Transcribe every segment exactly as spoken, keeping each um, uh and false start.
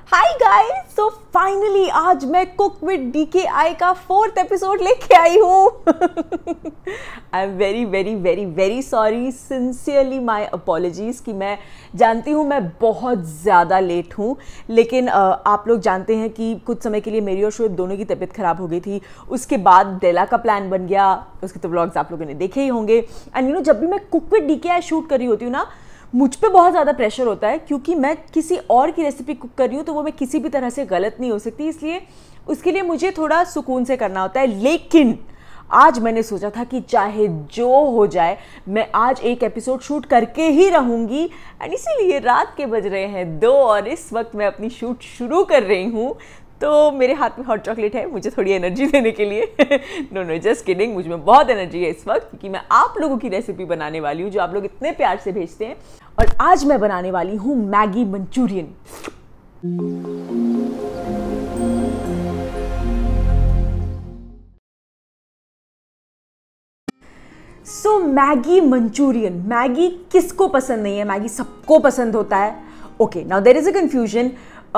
Hi guys, so finally आज मैं cook with D के आई का फोर्थ एपिसोड लेके आई हूँ। I am very very very very sorry, sincerely my apologies कि मैं जानती हूँ मैं बहुत ज़्यादा लेट हूँ, लेकिन uh, आप लोग जानते हैं कि कुछ समय के लिए मेरी और शोएब दोनों की तबीयत ख़राब हो गई थी। उसके बाद डेला का प्लान बन गया, उसके तो व्लॉग्स आप लोगों ने देखे ही होंगे। एंड यू नो जब भी मैं कुक विद डी के आई शूट कर रही होती हूँ ना, मुझ पे बहुत ज़्यादा प्रेशर होता है क्योंकि मैं किसी और की रेसिपी कुक कर रही हूँ तो वो मैं किसी भी तरह से गलत नहीं हो सकती, इसलिए उसके लिए मुझे थोड़ा सुकून से करना होता है। लेकिन आज मैंने सोचा था कि चाहे जो हो जाए मैं आज एक एपिसोड शूट करके ही रहूँगी, एंड इसीलिए रात के बज रहे हैं दो और इस वक्त मैं अपनी शूट शुरू कर रही हूँ। तो मेरे हाथ में हॉट चॉकलेट है मुझे थोड़ी एनर्जी देने के लिए। नो नो जस्ट किडिंग, मुझ में बहुत एनर्जी है इस वक्त क्योंकि मैं आप लोगों की रेसिपी बनाने वाली हूँ जो आप लोग इतने प्यार से भेजते हैं। और आज मैं बनाने वाली हूँ Maggi Manchurian. So Maggi Manchurian, Maggi किसको पसंद नहीं है? मैगी सबको पसंद होता है। Okay, now there is a confusion.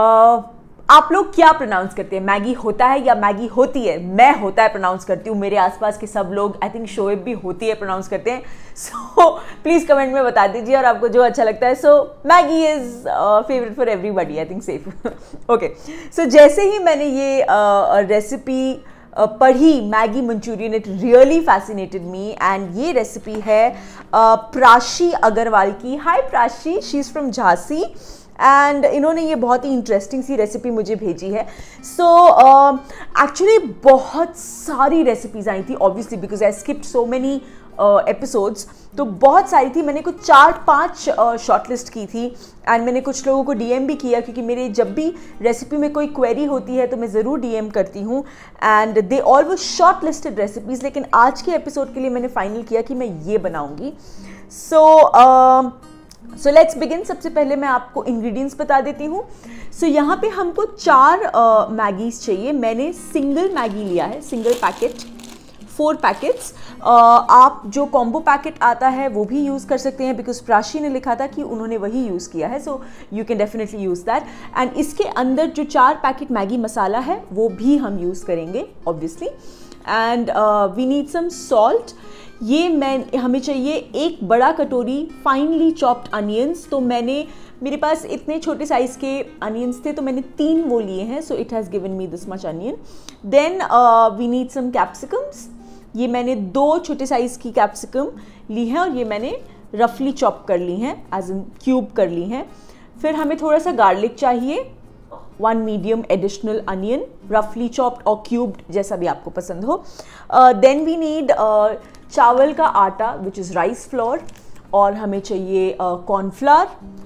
आप लोग क्या प्रोनाउंस करते हैं, मैगी होता है या मैगी होती है? मैं होता है प्रोनाउंस करती हूँ, मेरे आसपास के सब लोग, आई थिंक शोएब भी होती है प्रोनाउंस करते हैं। सो प्लीज कमेंट में बता दीजिए और आपको जो अच्छा लगता है। So Maggi is favourite for everybody, I think safe. Okay, so जैसे ही मैंने ये रेसिपी uh, uh, पढ़ी Maggi Manchurian, it really fascinated me. And ये रेसिपी है uh, प्राशी अग्रवाल की। Hi Prashi, she is from Jhansi and इन्होंने ये बहुत ही इंटरेस्टिंग सी रेसिपी मुझे भेजी है। सो एक्चुअली uh, बहुत सारी रेसिपीज़ आई थी obviously because I skipped so many episodes, तो बहुत सारी थी। मैंने कुछ चार पांच शॉर्टलिस्ट uh, की थी एंड मैंने कुछ लोगों को डीएम भी किया क्योंकि मेरे जब भी रेसिपी में कोई क्वेरी होती है तो मैं ज़रूर डीएम करती हूँ एंड दे ऑल वो शॉर्ट लिस्टेड रेसिपीज़। लेकिन आज के एपिसोड के लिए मैंने फाइनल किया कि मैं ये बनाऊँगी। So so, so let's begin. सबसे पहले मैं आपको इंग्रेडिएंट्स बता देती हूँ। सो so, यहाँ पे हमको चार मैगीज uh, चाहिए। मैंने सिंगल मैगी लिया है, single packet, four packets. uh, आप जो कॉम्बो पैकेट आता है वो भी यूज़ कर सकते हैं बिकॉज प्राशी ने लिखा था कि उन्होंने वही यूज़ किया है, so you can definitely use that. And इसके अंदर जो चार पैकेट मैगी मसाला है वो भी हम यूज़ करेंगे obviously. And we need some salt. ये मैं हमें चाहिए एक बड़ा कटोरी फाइनली चॉप्ड अनियंस। तो मैंने मेरे पास इतने छोटे साइज़ के अनियंस थे तो मैंने तीन वो लिए हैं, so it has given me this much onion. Then we need some capsicums. ये मैंने दो छोटे साइज़ की कैप्सिकम ली हैं और ये मैंने रफली चॉप कर ली हैं, एज इन क्यूब कर ली हैं। फिर हमें थोड़ा सा गार्लिक चाहिए, वन मीडियम एडिशनल अनियन रफली चॉप्ड और क्यूब्ड, जैसा भी आपको पसंद हो। देन वी नीड चावल का आटा विच इज़ राइस फ्लोर, और हमें चाहिए कॉर्नफ्लावर।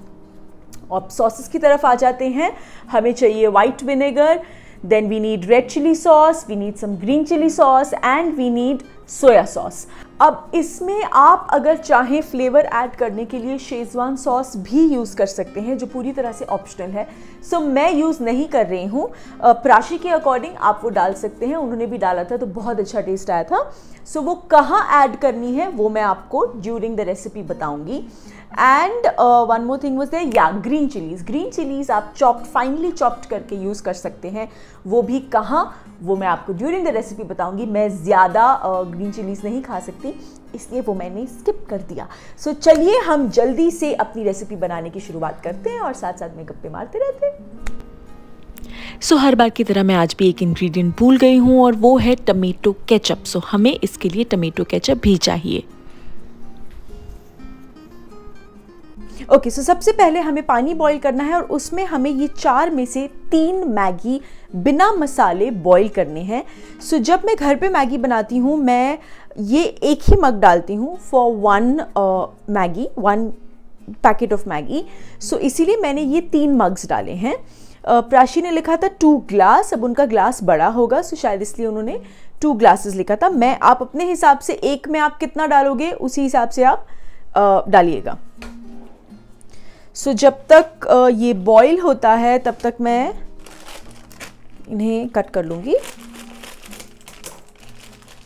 uh, और सॉसेस की तरफ आ जाते हैं। हमें चाहिए white vinegar, then we need red chilli sauce, we need some green chilli sauce and we need soya sauce. अब इसमें आप अगर चाहें फ्लेवर ऐड करने के लिए शेजवान सॉस भी यूज़ कर सकते हैं जो पूरी तरह से ऑप्शनल है। सो so, मैं यूज़ नहीं कर रही हूँ। प्राशी के अकॉर्डिंग आप वो डाल सकते हैं, उन्होंने भी डाला था तो बहुत अच्छा टेस्ट आया था। सो so, वो कहाँ ऐड करनी है वो मैं आपको ड्यूरिंग द रेसिपी बताऊँगी। And one more thing was there, या ग्रीन चिलीज़। ग्रीन चिलीज़ आप चॉप्ड फाइनली चॉप्ड करके यूज़ कर सकते हैं, वो भी कहाँ वो मैं आपको ड्यूरिंग द रेसिपी बताऊंगी। मैं ज़्यादा ग्रीन चिलीज़ नहीं खा सकती इसलिए वो मैंने स्किप कर दिया। सो so, चलिए हम जल्दी से अपनी रेसिपी बनाने की शुरुआत करते हैं और साथ साथ में गप्पे मारते रहते हैं। सो so, हर बार की तरह मैं आज भी एक इंग्रेडिएंट भूल गई हूँ और वो है टमेटो केचप। सो so, हमें इसके लिए टमेटो केचप भी चाहिए। ओके okay, सो so सबसे पहले हमें पानी बॉईल करना है और उसमें हमें ये चार में से तीन मैगी बिना मसाले बॉईल करने हैं। सो so जब मैं घर पे मैगी बनाती हूँ मैं ये एक ही मग डालती हूँ for one Maggi, one packet of Maggi. So इसीलिए मैंने ये तीन मग्स डाले हैं। uh, प्राशी ने लिखा था टू ग्लास, अब उनका ग्लास बड़ा होगा सो so शायद इसलिए उन्होंने टू ग्लासेस लिखा था। मैं आप अपने हिसाब से एक में आप कितना डालोगे उसी हिसाब से आप uh, डालिएगा। सो so, जब तक ये बॉईल होता है तब तक मैं इन्हें कट कर लूँगी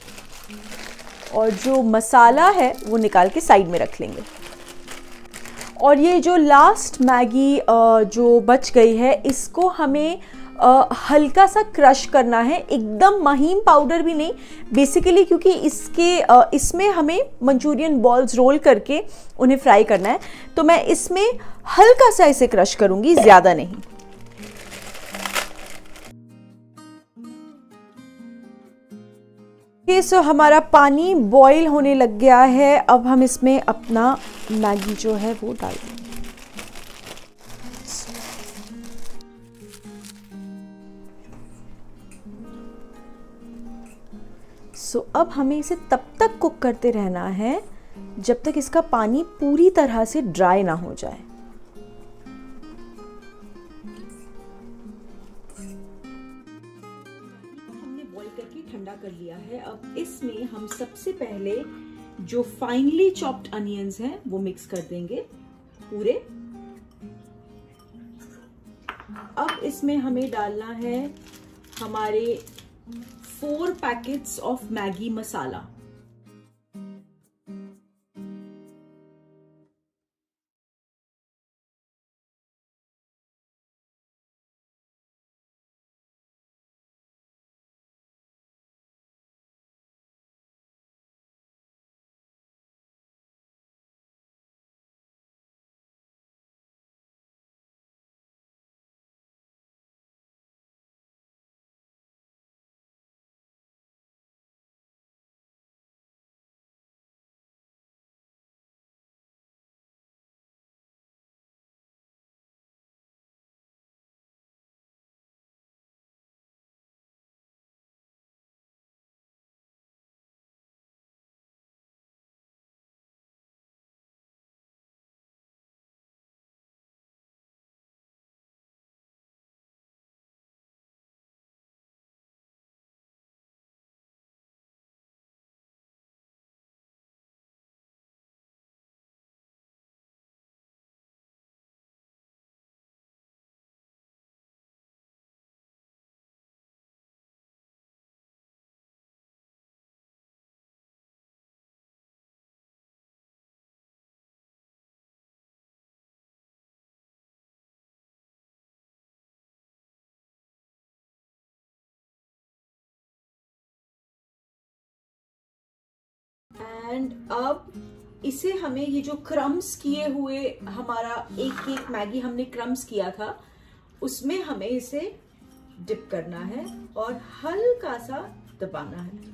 और जो मसाला है वो निकाल के साइड में रख लेंगे। और ये जो लास्ट मैगी जो बच गई है, इसको हमें Uh, हल्का सा क्रश करना है, एकदम महीन पाउडर भी नहीं बेसिकली, क्योंकि इसके uh, इसमें हमें मंचूरियन बॉल्स रोल करके उन्हें फ्राई करना है। तो मैं इसमें हल्का सा इसे क्रश करूंगी, ज़्यादा नहीं। ये सो हमारा पानी बॉईल होने लग गया है। अब हम इसमें अपना मैगी जो है वो डाल देंगे। सो so, अब हमें इसे तब तक कुक करते रहना है जब तक इसका पानी पूरी तरह से ड्राई ना हो जाए। हमने बॉईल करके ठंडा कर लिया है। अब इसमें हम सबसे पहले जो फाइनली चॉप्ड अनियंस हैं वो मिक्स कर देंगे पूरे। अब इसमें हमें डालना है हमारे four packets of Maggi masala. And अब इसे हमें ये जो क्रम्स किए हुए हमारा एक एक मैगी हमने क्रम्स किया था उसमें हमें इसे डिप करना है और हल्का सा दबाना है।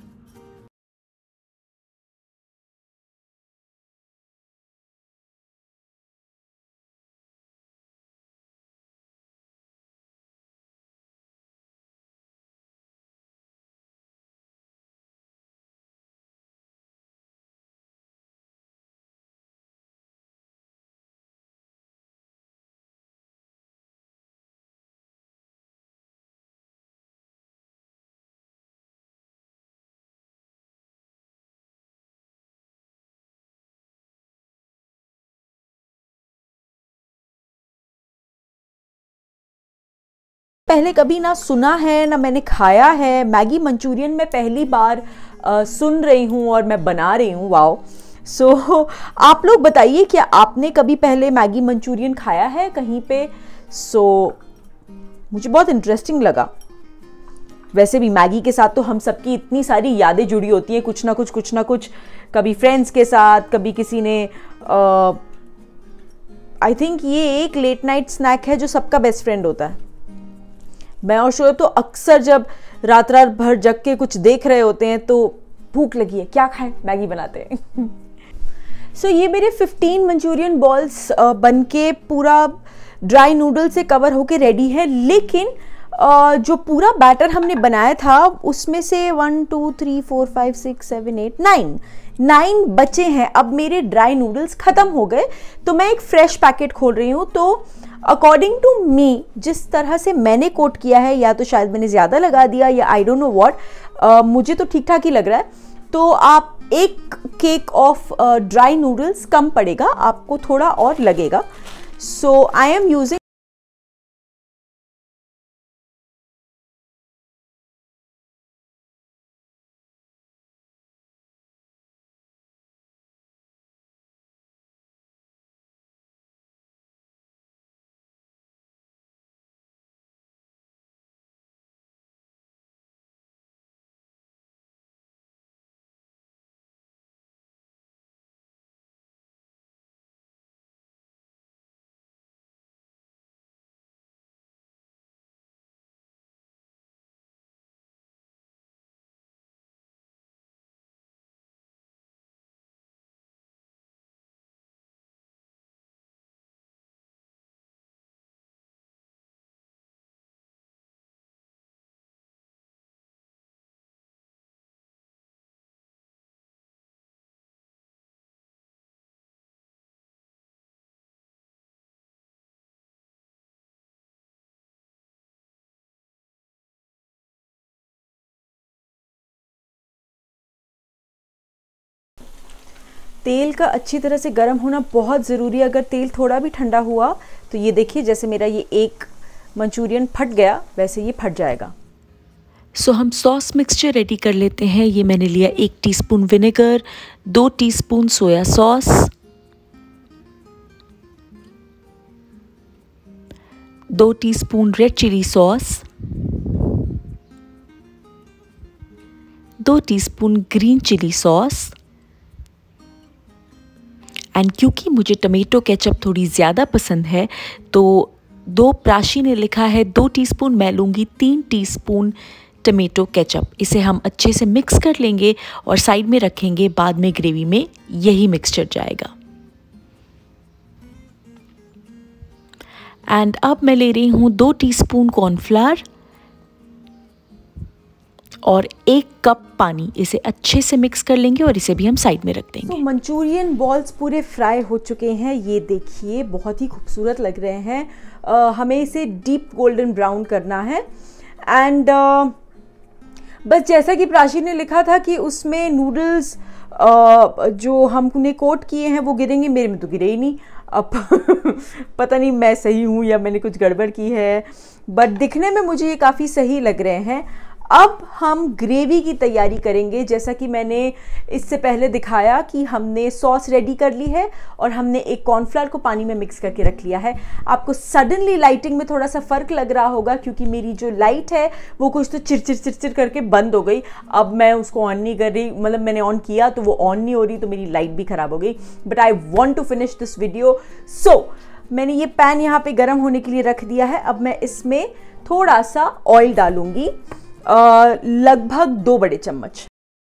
पहले कभी ना सुना है ना मैंने खाया है मैगी मंचूरियन, में पहली बार आ, सुन रही हूँ और मैं बना रही हूँ। वाओ। सो so, आप लोग बताइए क्या आपने कभी पहले मैगी मंचूरियन खाया है कहीं पे? सो so, मुझे बहुत इंटरेस्टिंग लगा। वैसे भी मैगी के साथ तो हम सबकी इतनी सारी यादें जुड़ी होती हैं, कुछ ना कुछ कुछ ना कुछ, कभी फ्रेंड्स के साथ, कभी किसी ने आई थिंक ये एक लेट नाइट स्नैक है जो सबका बेस्ट फ्रेंड होता है। मैं और शोएब तो अक्सर जब रात रात भर जग के कुछ देख रहे होते हैं तो भूख लगी है क्या खाएं, मैगी बनाते हैं। सो so, ये मेरे फिफ्टीन मंचूरियन बॉल्स बन के पूरा ड्राई नूडल से कवर होके रेडी है। लेकिन uh, जो पूरा बैटर हमने बनाया था उसमें से one two three four five six seven eight nine nine बचे हैं। अब मेरे ड्राई नूडल्स खत्म हो गए तो मैं एक फ्रेश पैकेट खोल रही हूँ। तो अकॉर्डिंग टू मी जिस तरह से मैंने कोट किया है, या तो शायद मैंने ज़्यादा लगा दिया या आई डोंट नो व्हाट, मुझे तो ठीक ठाक ही लग रहा है। तो आप एक केक ऑफ ड्राई नूडल्स कम पड़ेगा, आपको थोड़ा और लगेगा। सो आई एम यूजिंग तेल का अच्छी तरह से गर्म होना बहुत ज़रूरी है। अगर तेल थोड़ा भी ठंडा हुआ तो ये देखिए, जैसे मेरा ये एक मंचूरियन फट गया वैसे ये फट जाएगा। सो so, हम सॉस मिक्सचर रेडी कर लेते हैं। ये मैंने लिया एक टीस्पून विनेगर, दो टीस्पून सोया सॉस, दो टीस्पून रेड चिली सॉस, दो teaspoon green chilli sauce, and क्योंकि मुझे टमेटो केचप थोड़ी ज़्यादा पसंद है तो दो प्राशी ने लिखा है दो टीस्पून, मैं लूँगी तीन टीस्पून टमेटो केचप। इसे हम अच्छे से मिक्स कर लेंगे और साइड में रखेंगे, बाद में ग्रेवी में यही मिक्सचर जाएगा। एंड अब मैं ले रही हूँ दो टीस्पून कॉर्नफ्लावर और एक कप पानी। इसे अच्छे से मिक्स कर लेंगे और इसे भी हम साइड में रख देंगे। तो मंचूरियन बॉल्स पूरे फ्राई हो चुके हैं, ये देखिए बहुत ही खूबसूरत लग रहे हैं। uh, हमें इसे डीप गोल्डन ब्राउन करना है। एंड uh, बस जैसा कि प्राची ने लिखा था कि उसमें नूडल्स uh, जो हमने कोट किए हैं वो गिरेंगे, मेरे में तो गिरे ही नहीं। अब पता नहीं मैं सही हूँ या मैंने कुछ गड़बड़ की है, बट दिखने में मुझे ये काफ़ी सही लग रहे हैं। अब हम ग्रेवी की तैयारी करेंगे। जैसा कि मैंने इससे पहले दिखाया कि हमने सॉस रेडी कर ली है और हमने एक कॉर्नफ्लावर को पानी में मिक्स करके रख लिया है। आपको सडनली लाइटिंग में थोड़ा सा फ़र्क लग रहा होगा क्योंकि मेरी जो लाइट है वो कुछ तो चिरचिर चिरचिर करके बंद हो गई। अब मैं उसको ऑन नहीं कर रही, मतलब मैंने ऑन किया तो वो ऑन नहीं हो रही, तो मेरी लाइट भी ख़राब हो गई। But I want to finish this video, so मैंने ये पैन यहाँ पे गर्म होने के लिए रख दिया है। अब मैं इसमें थोड़ा सा ऑयल डालूंगी, Uh, लगभग दो बड़े चम्मच।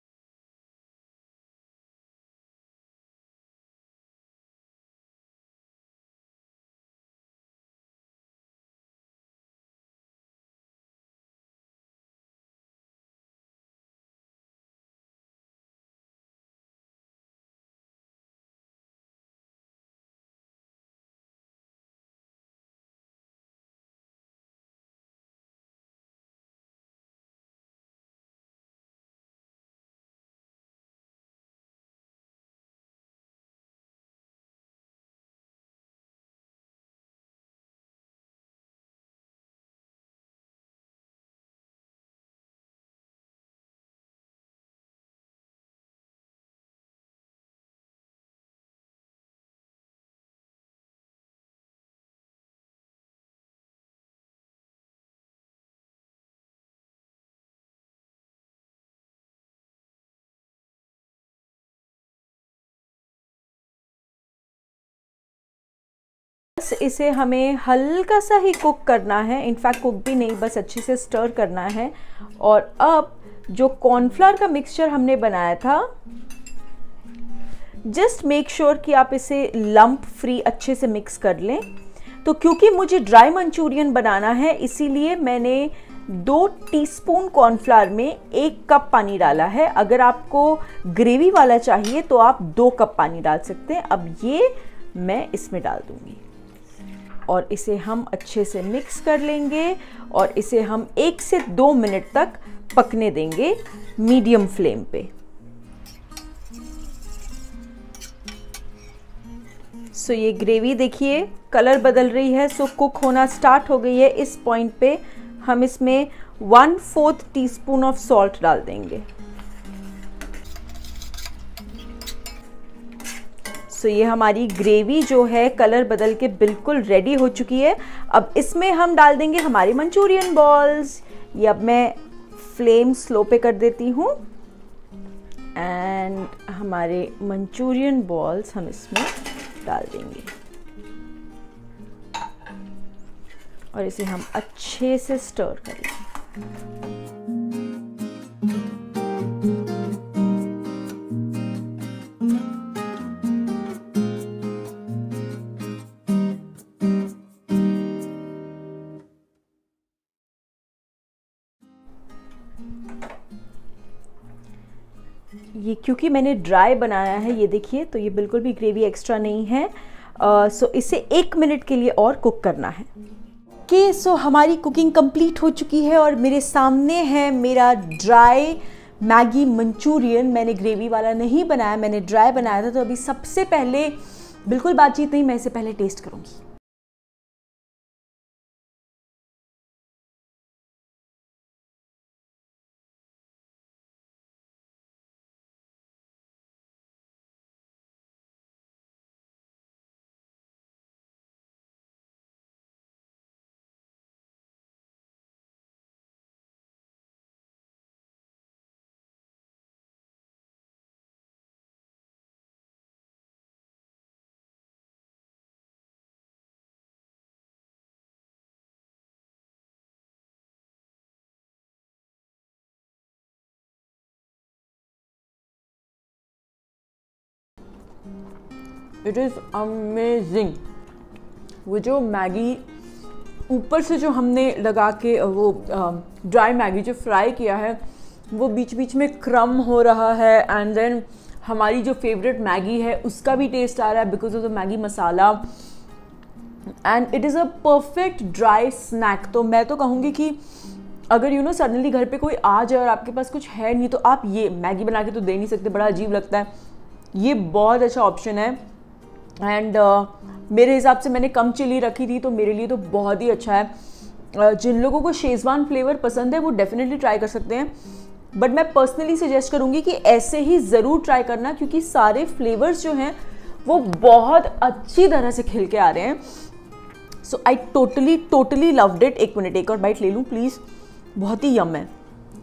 बस इसे हमें हल्का सा ही कुक करना है, इनफैक्ट कुक भी नहीं, बस अच्छे से स्टर करना है। और अब जो कॉर्नफ्लावर का मिक्सचर हमने बनाया था, जस्ट मेक श्योर कि आप इसे लंप फ्री अच्छे से मिक्स कर लें। तो क्योंकि मुझे ड्राई मंचूरियन बनाना है इसीलिए मैंने दो टीस्पून कॉर्नफ्लावर में एक कप पानी डाला है। अगर आपको ग्रेवी वाला चाहिए तो आप दो कप पानी डाल सकते हैं। अब ये मैं इसमें डाल दूंगी और इसे हम अच्छे से मिक्स कर लेंगे और इसे हम एक से दो मिनट तक पकने देंगे मीडियम फ्लेम पे। सो ये ग्रेवी देखिए कलर बदल रही है, सो कुक होना स्टार्ट हो गई है। इस पॉइंट पे हम इसमें one fourth teaspoon of salt डाल देंगे। सो ये हमारी ग्रेवी जो है कलर बदल के बिल्कुल रेडी हो चुकी है। अब इसमें हम डाल देंगे हमारे मंचूरियन बॉल्स। ये अब मैं फ्लेम स्लो पे कर देती हूँ एंड हमारे मंचूरियन बॉल्स हम इसमें डाल देंगे और इसे हम अच्छे से स्टर करेंगे। ये क्योंकि मैंने ड्राई बनाया है, ये देखिए, तो ये बिल्कुल भी ग्रेवी एक्स्ट्रा नहीं है। uh, सो इसे एक मिनट के लिए और कुक करना है। कि सो हमारी कुकिंग कंप्लीट हो चुकी है और मेरे सामने है मेरा ड्राई मैगी मंचूरियन मैंने ग्रेवी वाला नहीं बनाया, मैंने ड्राई बनाया था। तो अभी सबसे पहले, बिल्कुल बातचीत नहीं, मैं इसे पहले टेस्ट करूँगी। It is amazing. वो जो मैगी ऊपर से जो हमने लगा के वो ड्राई मैगी जो फ्राई किया है, वो बीच बीच में क्रम हो रहा है, एंड देन हमारी जो फेवरेट मैगी है उसका भी टेस्ट आ रहा है because of the Maggi masala, and it is a perfect dry snack. तो मैं तो कहूँगी कि अगर यू नो सडनली घर पे कोई आ जाए और आपके पास कुछ है नहीं, तो आप ये मैगी बना के तो दे नहीं सकते, बड़ा अजीब लगता है। ये बहुत अच्छा ऑप्शन है, एंड uh, मेरे हिसाब से मैंने कम चिली रखी थी तो मेरे लिए तो बहुत ही अच्छा है। uh, जिन लोगों को शेजवान फ्लेवर पसंद है वो डेफिनेटली ट्राई कर सकते हैं, बट मैं पर्सनली सजेस्ट करूँगी कि ऐसे ही ज़रूर ट्राई करना, क्योंकि सारे फ्लेवर्स जो हैं वो बहुत अच्छी तरह से खिल के आ रहे हैं। So I totally totally loved it. एक मिनट, एक और बाइट ले लूँ प्लीज़, बहुत ही यम है।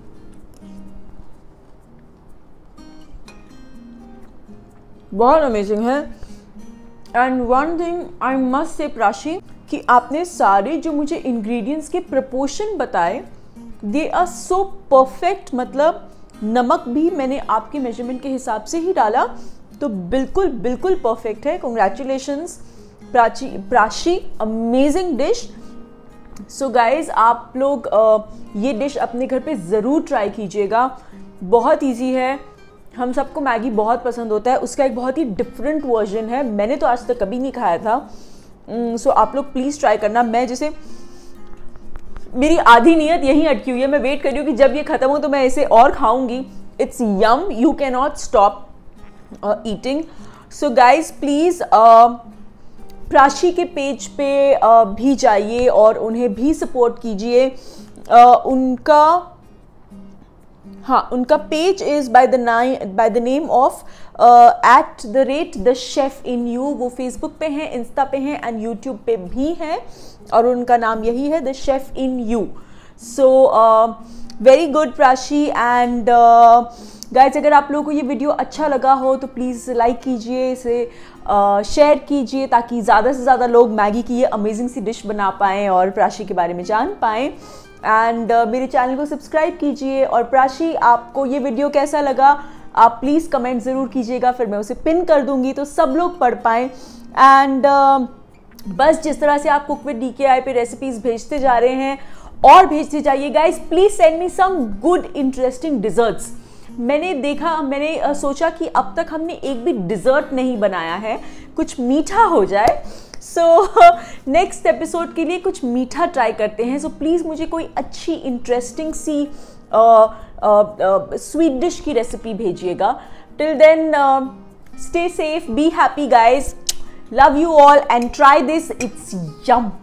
बहुत अमेजिंग है। And one thing I must say Prashi, कि आपने सारे जो मुझे इंग्रेडिएंट्स के प्रोपोर्शन बताए, दे आर सो परफेक्ट। मतलब नमक भी मैंने आपके मेजरमेंट के हिसाब से ही डाला, तो बिल्कुल बिल्कुल परफेक्ट है। Congratulations Prachi Prashi, amazing dish. So guys, आप लोग uh, ये डिश अपने घर पे ज़रूर ट्राई कीजिएगा। बहुत इजी है, हम सबको मैगी बहुत पसंद होता है, उसका एक बहुत ही डिफरेंट वर्जन है, मैंने तो आज तक कभी नहीं खाया था। सो so, आप लोग प्लीज़ ट्राई करना। मैं जैसे, मेरी आधी नीयत यहीं अटकी हुई है, मैं वेट कर रही हूँ कि जब ये ख़त्म हो तो मैं इसे और खाऊंगी। It's yum, you can not stop eating. So guys please Prashi के पेज पे uh, भी जाइए और उन्हें भी सपोर्ट कीजिए। uh, उनका हाँ उनका page is by the nine by the name of at the rate the chef in you. वो फेसबुक पे हैं, इंस्टा पे हैं एंड यूट्यूब पे भी हैं, और उनका नाम यही है, the chef in you. So very good Prashi. And guys, अगर आप लोगों को ये वीडियो अच्छा लगा हो तो प्लीज़ लाइक कीजिए, इसे शेयर uh, कीजिए, ताकि ज़्यादा से ज़्यादा लोग मैगी की ये अमेजिंग सी डिश बना पाएँ और प्राशी के बारे में जान पाएँ। एंड uh, मेरे चैनल को सब्सक्राइब कीजिए। और प्राशी, आपको ये वीडियो कैसा लगा आप प्लीज़ कमेंट ज़रूर कीजिएगा, फिर मैं उसे पिन कर दूंगी तो सब लोग पढ़ पाएँ। एंड uh, बस जिस तरह से आप कुक विद डी के आई पे रेसिपीज़ भेजते जा रहे हैं और भेजते जाइए guys. Please send me some good interesting desserts. मैंने देखा, मैंने uh, सोचा कि अब तक हमने एक भी डिज़र्ट नहीं बनाया है, कुछ मीठा हो जाए। सो नेक्स्ट एपिसोड के लिए कुछ मीठा ट्राई करते हैं। सो so, प्लीज़ मुझे कोई अच्छी इंटरेस्टिंग सी स्वीट डिश की रेसिपी भेजिएगा। Till then stay safe, be happy guys, love you all and try this, it's Yama.